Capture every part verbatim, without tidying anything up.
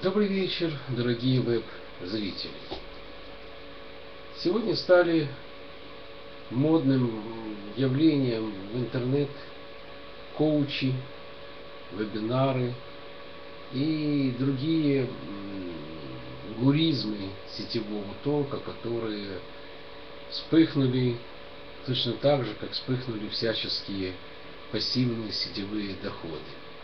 Добрый вечер, дорогие веб-зрители. Сегодня стали модным явлением в интернет коучи, вебинары и другие гуризмы сетевого толка, которые вспыхнули точно так же, как вспыхнули всяческие пассивные сетевые доходы.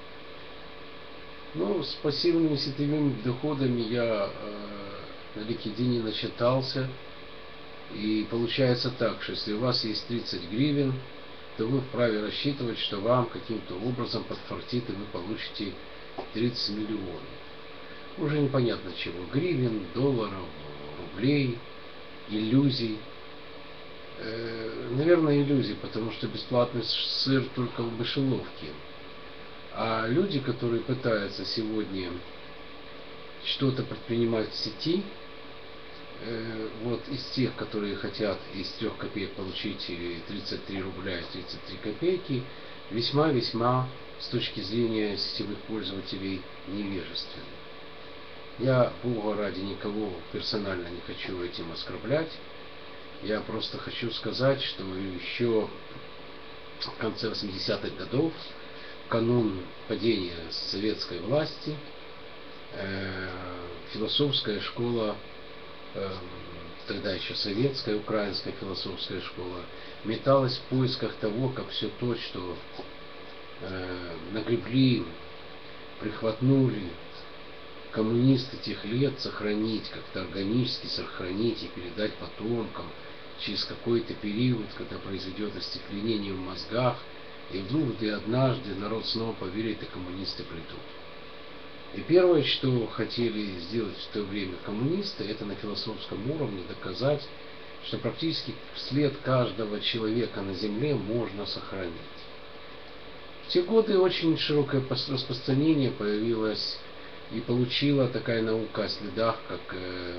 Ну, с пассивными сетевыми доходами я э, на LinkedIn начитался. И получается так, что если у вас есть тридцать гривен, то вы вправе рассчитывать, что вам каким-то образом подфартит, и вы получите тридцать миллионов. Уже непонятно чего. Гривен, долларов, рублей, иллюзий. Э, наверное, иллюзий, потому что бесплатный сыр только в мышеловке. А люди, которые пытаются сегодня что-то предпринимать в сети, э, вот из тех, которые хотят из трех копеек получить тридцать три рубля и тридцать три копейки, весьма-весьма с точки зрения сетевых пользователей невежественны. Я, Бога ради, никого персонально не хочу этим оскорблять. Я просто хочу сказать, что еще в конце восьмидесятых годов, канун падения советской власти, э, философская школа, э, тогда еще советская, украинская философская школа, металась в поисках того, как все то, что э, нагребли, прихватнули коммунисты тех лет, сохранить, как-то органически сохранить и передать потомкам через какой-то период, когда произойдет остекленение в мозгах. И вдруг и однажды народ снова поверит, и коммунисты придут. И первое, что хотели сделать в то время коммунисты, это на философском уровне доказать, что практически след каждого человека на земле можно сохранить. В те годы очень широкое распространение появилось и получила такая наука о следах, как э,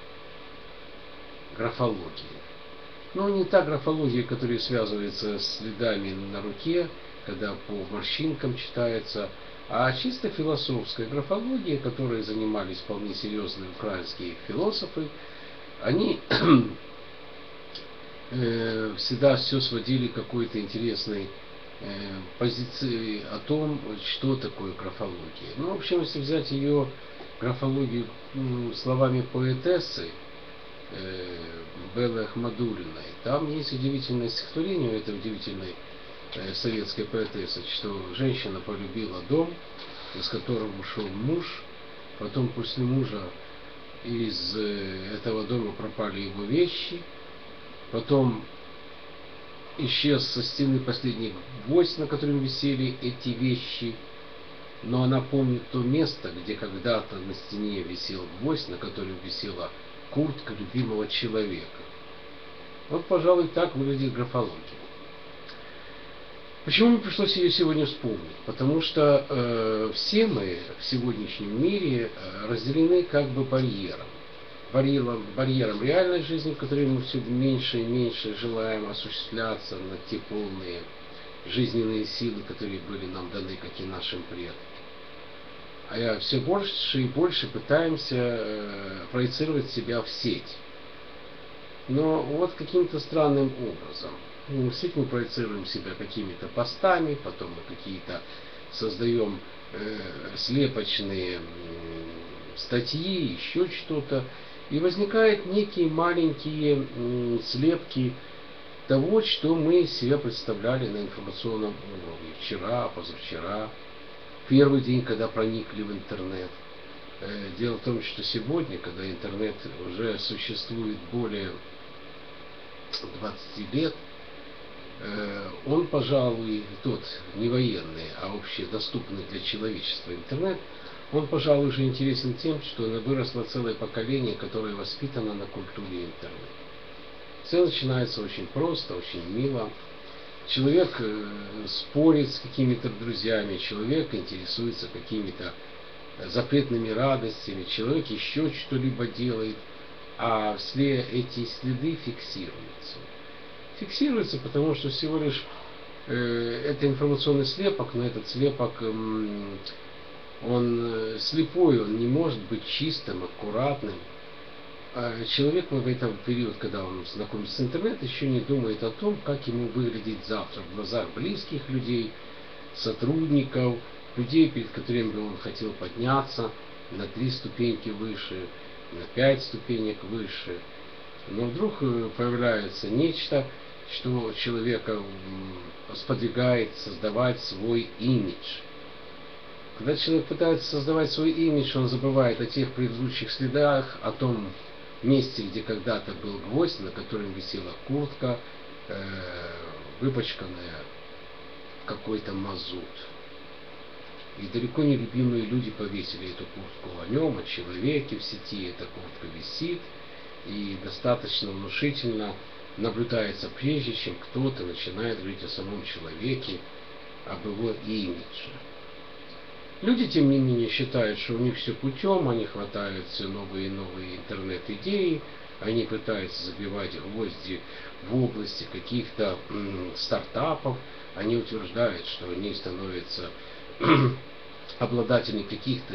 графология. Но не та графология, которая связывается с следами на руке, когда по морщинкам читается, а чисто философская графология, которой занимались вполне серьезные украинские философы. Они э, всегда все сводили к какой-то интересной э, позиции о том, что такое графология. Ну, в общем, если взять ее графологию ну, словами поэтессы, Беллы Ахмадуллиной. Там есть удивительное стихотворение у этой удивительной э, советской поэтессы, что женщина полюбила дом, из которого ушел муж, потом после мужа из э, этого дома пропали его вещи, потом исчез со стены последний гвоздь, на котором висели эти вещи, но она помнит то место, где когда-то на стене висел гвоздь, на котором висела куртка любимого человека. Вот, пожалуй, так выглядит графология. Почему мне пришлось ее сегодня вспомнить? Потому что э, все мы в сегодняшнем мире э, разделены как бы барьером. Барьером, барьером реальной жизни, в которой мы все меньше и меньше желаем осуществляться на те полные жизненные силы, которые были нам даны, как и нашим предкам. А я все больше и больше пытаемся э, проецировать себя в сеть. Но вот каким-то странным образом. Ну, в сеть мы проецируем себя какими-то постами, потом мы какие-то создаем э, слепочные э, статьи, еще что-то. И возникают некие маленькие э, слепки того, что мы из себя представляли на информационном уровне. Вчера, позавчера. Первый день, когда проникли в интернет. Дело в том, что сегодня, когда интернет уже существует более двадцати лет, он, пожалуй, тот не военный, а общедоступный для человечества интернет, он, пожалуй, уже интересен тем, что выросло целое поколение, которое воспитано на культуре интернета. Все начинается очень просто, очень мило. Человек э, спорит с какими-то друзьями, человек интересуется какими-то запретными радостями, человек еще что-либо делает, а все эти следы фиксируются. Фиксируются, потому что всего лишь э, это информационный слепок, но этот слепок э, Он слепой, он не может быть чистым, аккуратным. А человек в этот период, когда он знакомится с интернетом, еще не думает о том, как ему выглядеть завтра в глазах близких людей, сотрудников, людей, перед которыми бы он хотел подняться на три ступеньки выше, на пять ступенек выше. Но вдруг появляется нечто, что человека сподвигает создавать свой имидж. Когда человек пытается создавать свой имидж, он забывает о тех предыдущих следах, о том месте, где когда-то был гвоздь, на котором висела куртка, э, выпачканная какой-то мазут. И далеко не любимые люди повесили эту куртку о нем, о человеке в сети. Эта куртка висит и достаточно внушительно наблюдается, прежде чем кто-то начинает говорить о самом человеке, об его имидже. Люди, тем не менее, считают, что у них все путем, они хватают все новые и новые интернет-идеи, они пытаются забивать гвозди в области каких-то стартапов, они утверждают, что они становятся обладателями каких-то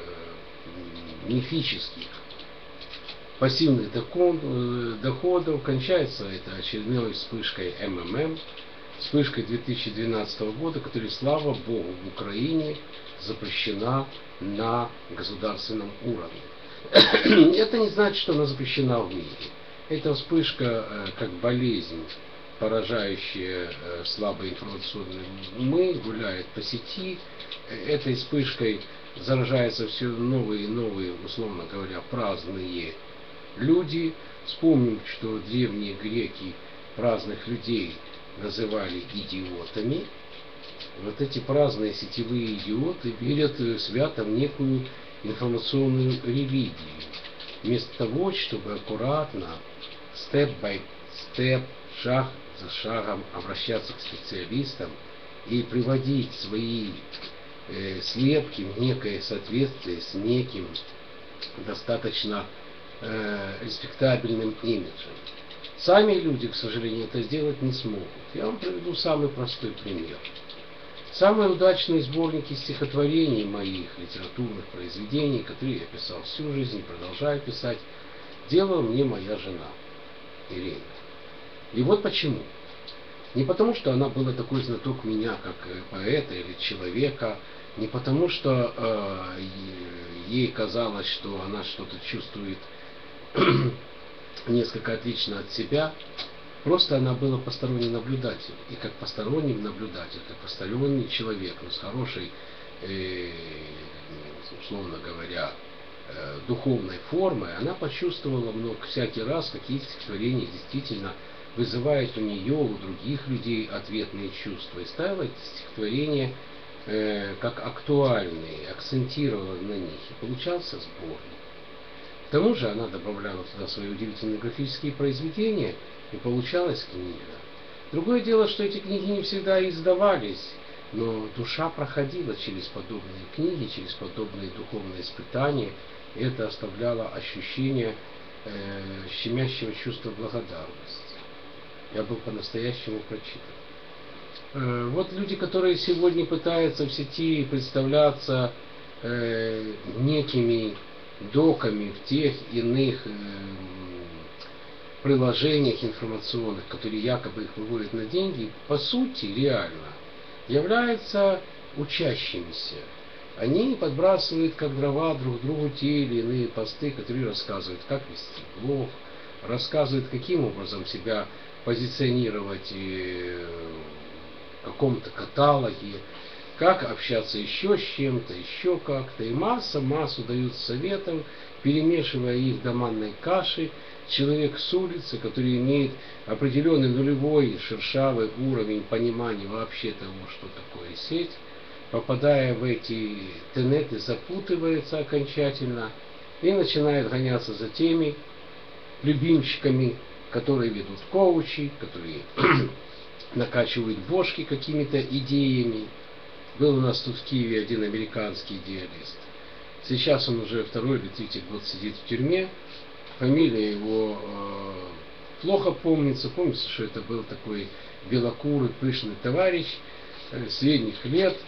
мифических пассивных доходов. Кончается это очередной вспышкой эм эм эм, вспышкой две тысячи двенадцатого года, которая, слава богу, в Украине запрещена на государственном уровне. Это не значит, что она запрещена в мире. Эта вспышка, как болезнь, поражающая слабые информационные умы, гуляет по сети. Этой вспышкой заражаются все новые и новые, условно говоря, праздные люди. Вспомним, что древние греки праздных людей называли идиотами. Вот эти праздные сетевые идиоты верят свято в некую информационную религию. Вместо того, чтобы аккуратно, степ-бай-степ, шаг за шагом обращаться к специалистам и приводить свои э, слепки в некое соответствие с неким достаточно э, респектабельным имиджем. Сами люди, к сожалению, это сделать не смогут. Я вам приведу самый простой пример. Самые удачные сборники стихотворений моих, литературных произведений, которые я писал всю жизнь и продолжаю писать, делала мне моя жена Ирина. И вот почему. Не потому, что она была такой знаток меня, как поэта или человека, не потому, что э, ей казалось, что она что-то чувствует несколько отлично от себя. Просто она была посторонний наблюдатель. И как посторонний наблюдатель, как посторонний человек, но с хорошей, э, условно говоря, э, духовной формой, она почувствовала много, всякий раз, какие стихотворения действительно вызывают у нее, у других людей ответные чувства. И ставила эти стихотворения э, как актуальные, акцентировала на них. И получался сборник. К тому же она добавляла туда свои удивительные графические произведения, и получалась книга. Другое дело, что эти книги не всегда издавались, но душа проходила через подобные книги, через подобные духовные испытания, и это оставляло ощущение э, щемящего чувства благодарности. Я был по-настоящему прочитан. Э, вот люди, которые сегодня пытаются в сети представляться э, некими доками в тех иных э, приложениях информационных, которые якобы их выводят на деньги, по сути, реально являются учащимися. Они подбрасывают как дрова друг другу те или иные посты, которые рассказывают, как вести блог, рассказывают, каким образом себя позиционировать в каком-то каталоге, как общаться еще с чем-то, еще как-то. И масса-массу дают советов, перемешивая их в доманной каши. Человек с улицы, который имеет определенный нулевой шершавый уровень понимания вообще того, что такое сеть, попадая в эти тенеты, запутывается окончательно и начинает гоняться за теми любимчиками, которые ведут коучи, которые накачивают бошки какими-то идеями. Был у нас тут в Киеве один американский идеалист. Сейчас он уже второй или третий год сидит в тюрьме. Фамилия его э, плохо помнится. Помнится, что это был такой белокурый, пышный товарищ э, средних лет.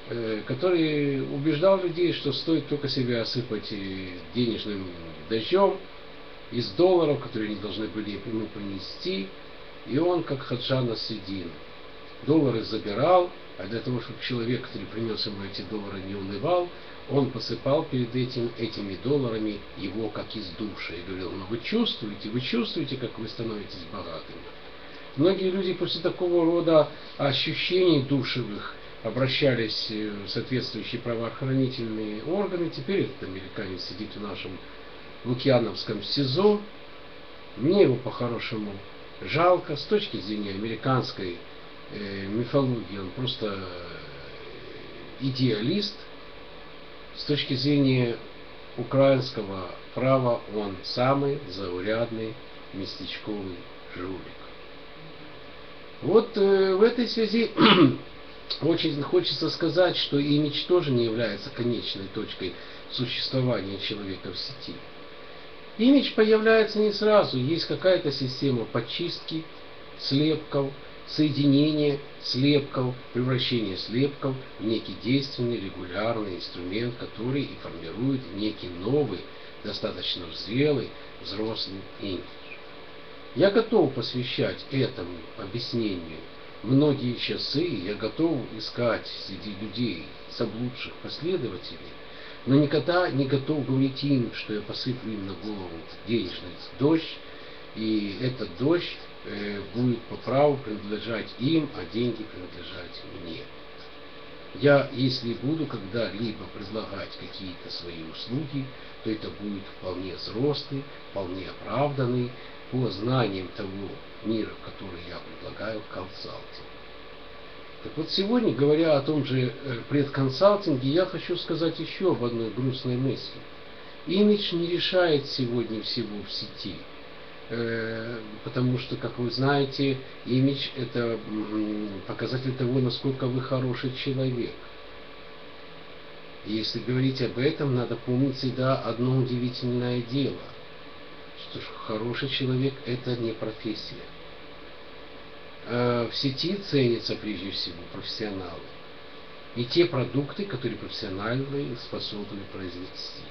который убеждал людей, что стоит только себя осыпать денежным дождем из долларов, которые они должны были ему принести, и он, как Хаджа Насреддин, доллары забирал, а для того, чтобы человек, который принес ему эти доллары, не унывал, он посыпал перед этим этими долларами его как из души и говорил: ну вы чувствуете, вы чувствуете, как вы становитесь богатыми. Многие люди после такого рода ощущений душевых обращались в соответствующие правоохранительные органы. Теперь этот американец сидит в нашем Лукьяновском СИЗО. Мне его по-хорошему жалко. С точки зрения американской э, мифологии он просто идеалист. С точки зрения украинского права он самый заурядный местечковый жулик. Вот э, в этой связи очень хочется сказать, что имидж тоже не является конечной точкой существования человека в сети. Имидж появляется не сразу, есть какая-то система подчистки, слепков, соединения слепков, превращения слепков в некий действенный, регулярный инструмент, который и формирует некий новый, достаточно зрелый, взрослый имидж. Я готов посвящать этому объяснению многие часы, я готов искать среди людей заблудших последователей, но никогда не готов говорить им, что я посыплю им на голову денежный дождь, и этот дождь э, будет по праву принадлежать им, а деньги принадлежать мне. Я, если буду когда-либо предлагать какие-то свои услуги, то это будет вполне взрослый, вполне оправданный, по знаниям того мира, который я предлагаю, консалтинг. Так вот, сегодня, говоря о том же предконсалтинге, я хочу сказать еще об одной грустной мысли. Имидж не решает сегодня всего в сети, потому что, как вы знаете, имидж – это показатель того, насколько вы хороший человек. И если говорить об этом, надо помнить всегда одно удивительное дело, что хороший человек – это не профессия. В сети ценятся прежде всего профессионалы и те продукты, которые профессионалы способны произвести.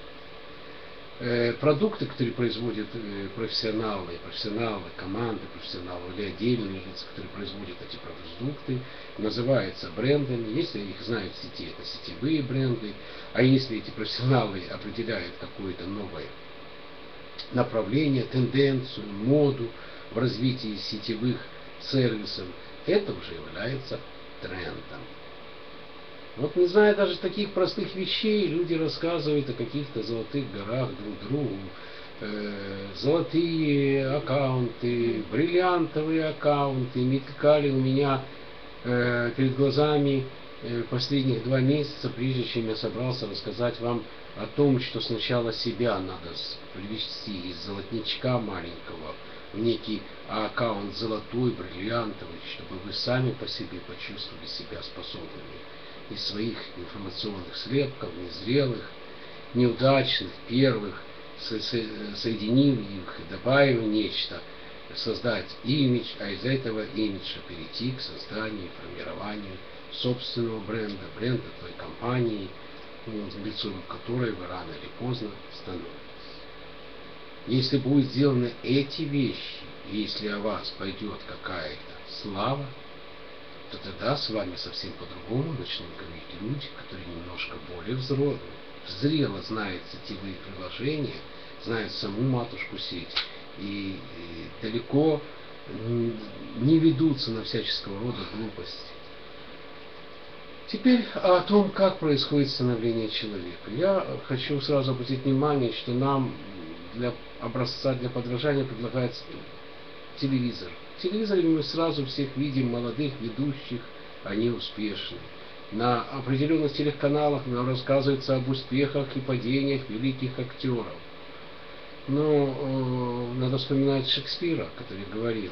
Продукты, которые производят профессионалы, профессионалы, команды профессионалов или отдельные лица, которые производят эти продукты, называются брендами. Если их знают в сети, это сетевые бренды. А если эти профессионалы определяют какое-то новое направление, тенденцию, моду в развитии сетевых сервисов, это уже является трендом. Вот не зная даже таких простых вещей, люди рассказывают о каких-то золотых горах друг другу. Э, золотые аккаунты, бриллиантовые аккаунты мелькали у меня э, перед глазами э, последних два месяца, прежде чем я собрался рассказать вам о том, что сначала себя надо привести из золотничка маленького в некий аккаунт золотой, бриллиантовый, чтобы вы сами по себе почувствовали себя способными из своих информационных слепков, незрелых, неудачных, первых, со со соединив их и добавив нечто, создать имидж, а из этого имиджа перейти к созданию и формированию собственного бренда, бренда той компании, лицом которой вы рано или поздно становитесь. Если будут сделаны эти вещи, если о вас пойдет какая-то слава, то тогда с вами совсем по-другому начнут говорить люди, которые немножко более взрослые, зрело знают сетевые приложения, знают саму матушку сеть и, и далеко не ведутся на всяческого рода глупости. Теперь о том, как происходит становление человека. Я хочу сразу обратить внимание, что нам для образца, для подражания предлагается телевизор. В телевизоре мы сразу всех видим молодых ведущих, они успешны. На определенных телеканалах нам рассказывается об успехах и падениях великих актеров. Но э, надо вспоминать Шекспира, который говорил: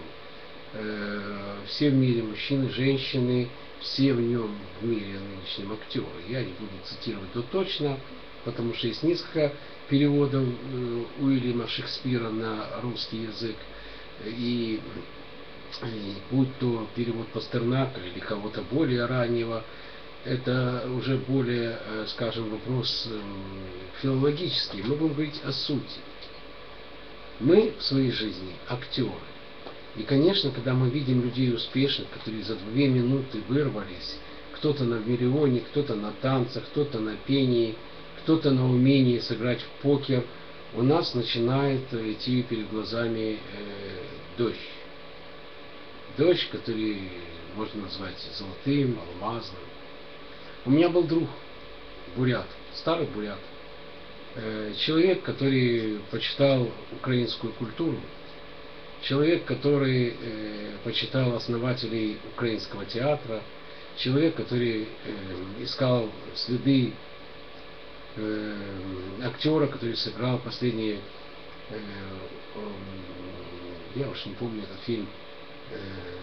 э, все в мире мужчины, женщины, все в нем в мире нынешнем актеры. Я не буду цитировать то точно, потому что есть несколько переводов э, Уильяма Шекспира на русский язык. И, и будь то перевод Пастернака или кого-то более раннего, это уже более, скажем, вопрос филологический. Мы будем говорить о сути. Мы в своей жизни актеры. И, конечно, когда мы видим людей успешных, которые за две минуты вырвались, кто-то на миллионе, кто-то на танцах, кто-то на пении, кто-то на умении сыграть в покер, у нас начинает идти перед глазами э, дождь. Дождь, который можно назвать золотым, алмазным. У меня был друг, бурят, старый бурят, э, человек, который почитал украинскую культуру, человек, который э, почитал основателей украинского театра, человек, который э, искал следы э, актера, который сыграл последние, э, э, я уж не помню этот фильм, э,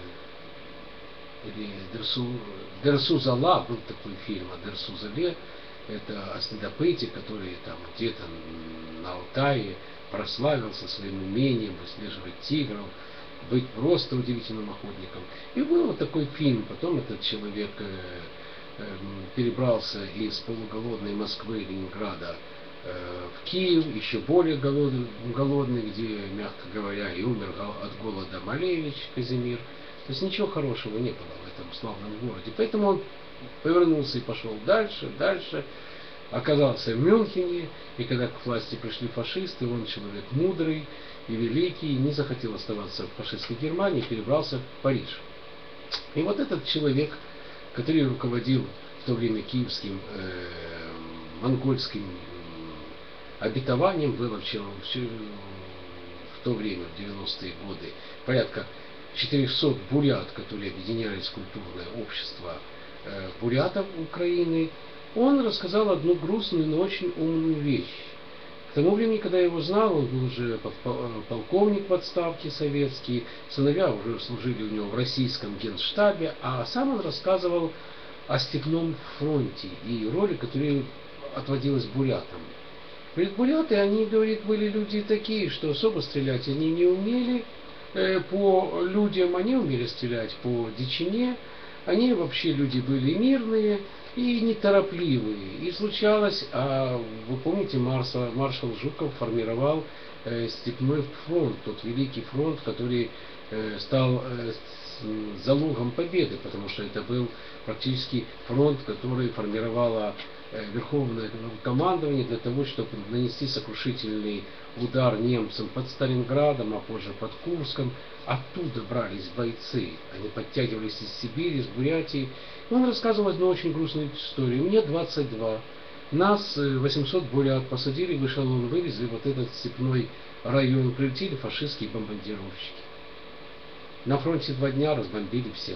или Дерсу, Дерсу Зала, был такой фильм о Дерсу Зале, это о следопыте, который там где-то на Алтае прославился своим умением выслеживать тигров, быть просто удивительным охотником. И был вот такой фильм. Потом этот человек э, э, перебрался из полуголодной Москвы, Ленинграда э, в Киев, еще более голодный, голодный, где, мягко говоря, и умер от голода Малевич Казимир. То есть ничего хорошего не было в этом славном городе. Поэтому он повернулся и пошел дальше, дальше. Оказался в Мюнхене, и когда к власти пришли фашисты, он человек мудрый и великий, не захотел оставаться в фашистской Германии, перебрался в Париж. И вот этот человек, который руководил в то время киевским э, монгольским обетованием, было в, в то время, в девяностые годы, порядка четырехсот бурят, которые объединялись в культурное общество э, бурятов Украины, он рассказал одну грустную, но очень умную вещь. К тому времени, когда я его знал, он был уже полковник в отставке советский, сыновья уже служили у него в российском генштабе, а сам он рассказывал о степном фронте и роли, которая отводилась бурятам. Говорит, буряты, они, говорит, были люди такие, что особо стрелять они не умели, по людям они умели стрелять по дичине, они вообще люди были мирные и неторопливые. И случалось, а вы помните, маршал, маршал Жуков формировал э, степной фронт, тот великий фронт, который э, стал э, залогом победы, потому что это был практически фронт, который формировало э, Верховное командование для того, чтобы нанести сокрушительный удар немцам под Сталинградом, а позже под Курском. Оттуда брались бойцы, они подтягивались из Сибири, из Бурятии. И он рассказывал одну очень грустную историю. Мне двадцать два. Нас восемьсот бурят посадили в эшелон, вывезли вот этот степной район, прилетели фашистские бомбардировщики. На фронте два дня разбомбили всех.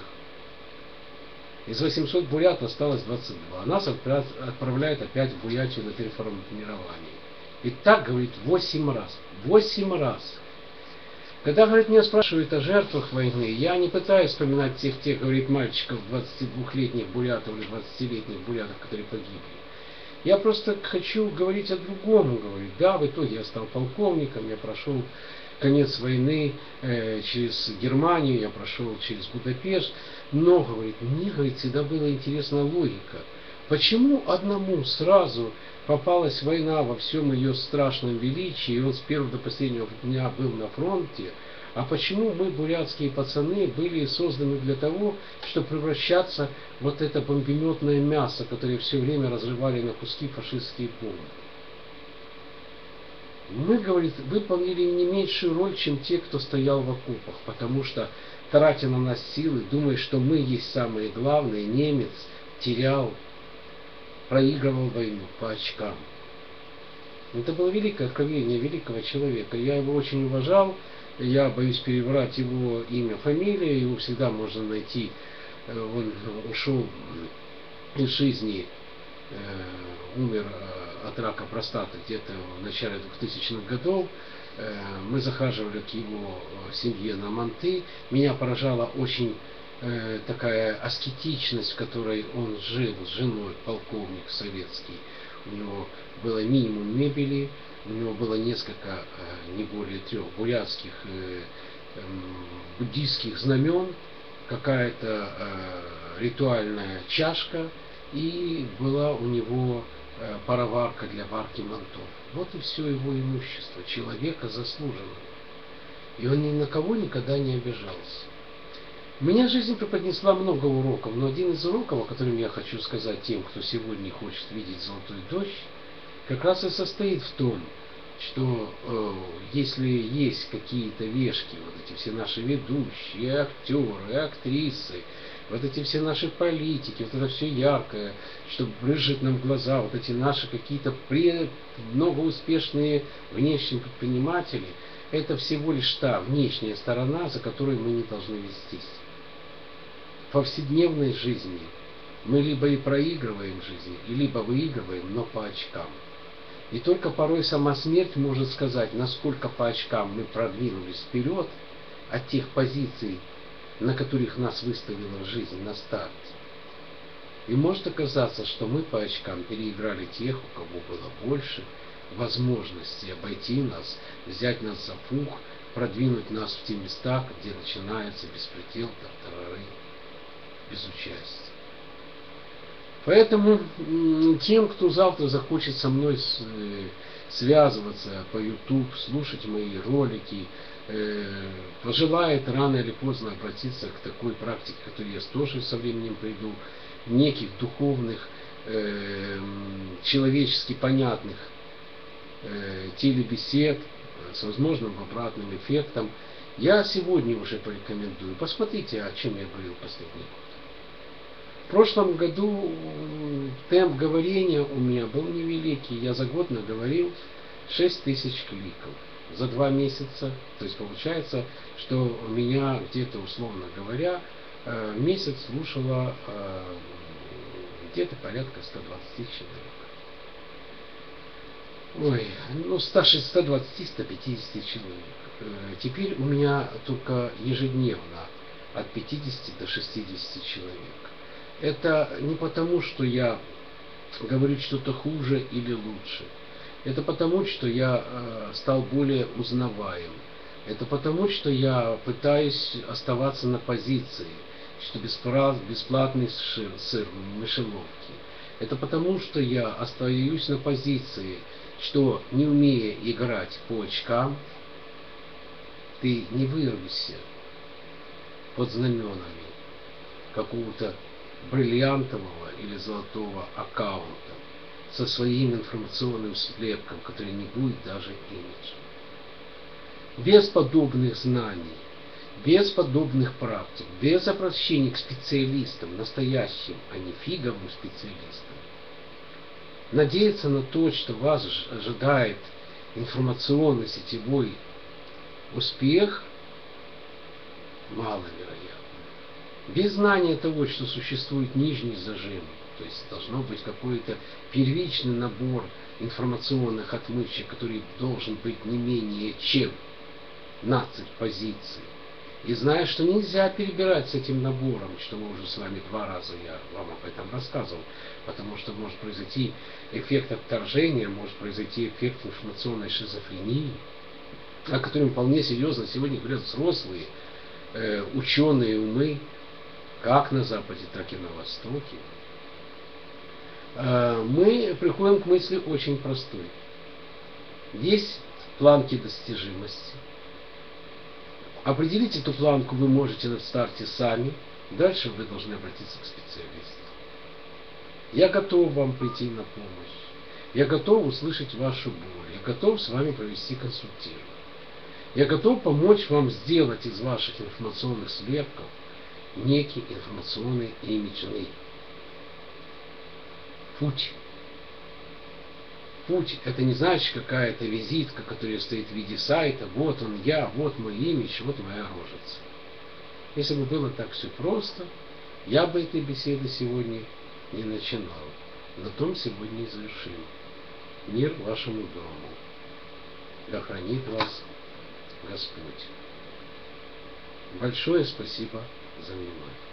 Из восьмисот бурят осталось двадцать два. Нас отправляют опять в Бурятию на переформирование. И так, говорит, восемь раз. Восемь раз. Когда, говорит, меня спрашивают о жертвах войны, я не пытаюсь вспоминать тех, тех, говорит, мальчиков, двадцатидвухлетних бурятов или двадцатилетних бурятов, которые погибли. Я просто хочу говорить о другом, говорит. Да, в итоге я стал полковником, я прошел конец войны э, через Германию, я прошел через Будапешт. Но, говорит, мне, говорит, всегда была интересна логика. Почему одному сразу попалась война во всем ее страшном величии, и он с первого до последнего дня был на фронте, а почему мы, бурятские пацаны, были созданы для того, чтобы превращаться в вот это бомбеметное мясо, которое все время разрывали на куски фашистские бомбы? Мы, говорит, выполнили не меньшую роль, чем те, кто стоял в окопах, потому что, тратя на нас силы, думая, что мы есть самые главные, немец терял, проигрывал войну по очкам. Это было великое откровение великого человека. Я его очень уважал. Я боюсь переврать его имя, фамилию. Его всегда можно найти. Он ушел из жизни, умер от рака простаты где-то в начале двухтысячных годов. Мы захаживали к его семье на манты. Меня поражала очень э, такая аскетичность, в которой он жил с женой, полковник советский. У него было минимум мебели, у него было несколько, э, не более трех бурятских э, э, буддийских знамен, какая-то э, ритуальная чашка и была у него пароварка для варки мантов. Вот и все его имущество, человека заслуженного. И он ни на кого никогда не обижался. Меня жизнь преподнесла много уроков, но один из уроков, о котором я хочу сказать тем, кто сегодня хочет видеть золотой дождь, как раз и состоит в том, что э, если есть какие-то вешки, вот эти все наши ведущие, актеры, актрисы, вот эти все наши политики, вот это все яркое, что брызжет нам в глаза, вот эти наши какие-то многоуспешные внешние предприниматели, это всего лишь та внешняя сторона, за которой мы не должны вестись. В повседневной жизни мы либо и проигрываем жизнь, либо выигрываем, но по очкам. И только порой сама смерть может сказать, насколько по очкам мы продвинулись вперед от тех позиций, на которых нас выставила жизнь на старте. И может оказаться, что мы по очкам переиграли тех, у кого было больше возможностей обойти нас, взять нас за пух, продвинуть нас в те места, где начинается беспредел, тартарары, без участия. Поэтому тем, кто завтра захочет со мной связываться по YouTube, слушать мои ролики, пожелает рано или поздно обратиться к такой практике, к которой я тоже со временем приду, неких духовных, человечески понятных телебесед с возможным обратным эффектом, я сегодня уже порекомендую. Посмотрите, о чем я говорил последний год. В прошлом году темп говорения у меня был невеликий. Я за год наговорил шесть тысяч кликов. За два месяца. То есть получается, что меня где-то, условно говоря, месяц слушало где-то порядка ста двадцати человек. Ой, ну сто двадцать - сто пятьдесят человек. Теперь у меня только ежедневно от пятидесяти до шестидесяти человек. Это не потому, что я говорю что-то хуже или лучше. Это потому, что я э, стал более узнаваем. Это потому, что я пытаюсь оставаться на позиции, что бесплатный сыр, сыр в мышеловке. Это потому, что я остаюсь на позиции, что не умея играть по очкам, ты не вырвешься под знаменами какого-то бриллиантового или золотого аккаунта со своим информационным слепком, который не будет даже имиджем. Без подобных знаний, без подобных практик, без обращения к специалистам, настоящим, а не фиговым специалистам, надеяться на то, что вас ожидает информационно-сетевой успех, маловероятно. Без знания того, что существует нижний зажим, то есть должно быть какой-то первичный набор информационных отмычек, который должен быть не менее чем пятнадцать позиций. И зная, что нельзя перебирать с этим набором, что мы уже с вами два раза, я вам об этом рассказывал, потому что может произойти эффект отторжения, может произойти эффект информационной шизофрении, о котором вполне серьезно сегодня говорят взрослые э, ученые умы, как на Западе, так и на Востоке. Э, мы приходим к мысли очень простой. Есть планки достижимости. Определить эту планку вы можете на старте сами. Дальше вы должны обратиться к специалисту. Я готов вам прийти на помощь. Я готов услышать вашу боль. Я готов с вами провести консультирование. Я готов помочь вам сделать из ваших информационных слепков некий информационный имиджный путь. Путь — это не значит какая-то визитка, которая стоит в виде сайта, вот он я, вот мой имидж, вот моя рожица. Если бы было так все просто, я бы этой беседы сегодня не начинал. На том сегодня и завершим. Мир вашему дому. Да хранит вас Господь. Большое спасибо за внимание.